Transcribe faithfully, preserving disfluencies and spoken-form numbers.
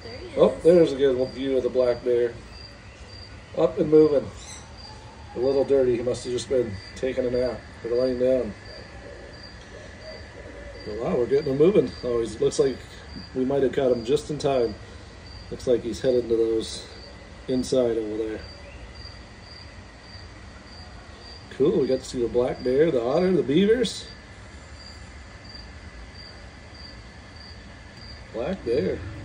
There he is. Oh, there's a good view of the black bear. Up and moving. A little dirty. He must have just been taking a nap or laying down. But wow, we're getting him moving. Oh, he looks like we might have caught him just in time. Looks like he's headed to those inside over there. Cool, we got to see the black bear, the otter, the beavers. Black bear.